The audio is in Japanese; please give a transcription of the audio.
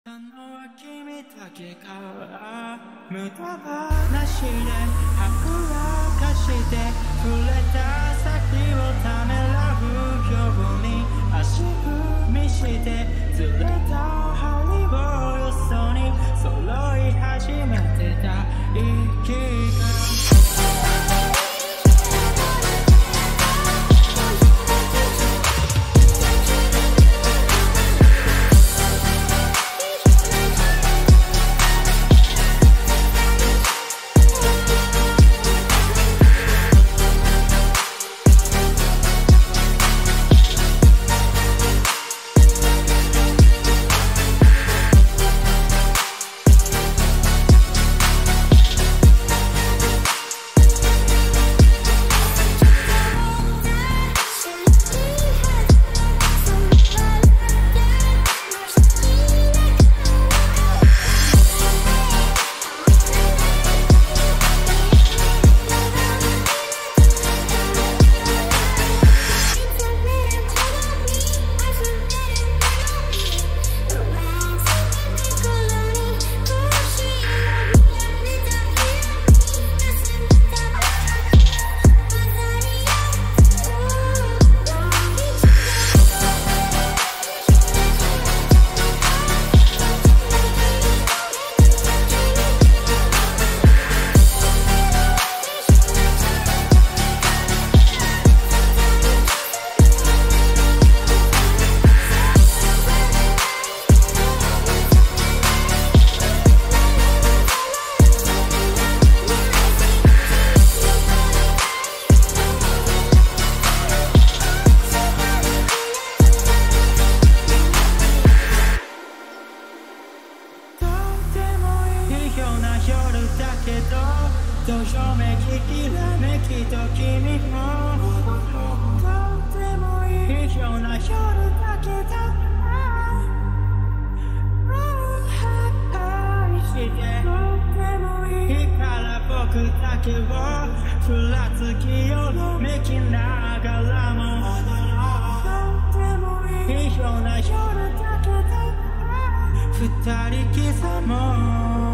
君だけが無駄話ではぐらかして触れた先をためらうように足踏みしてずれた針をよそに揃い始めてた息がどよめききらめきと君もとてもいいような夜だけど愛してとてもいいから僕だけをふらつきよろめきながらもとてもいいような夜だけど二人刻もう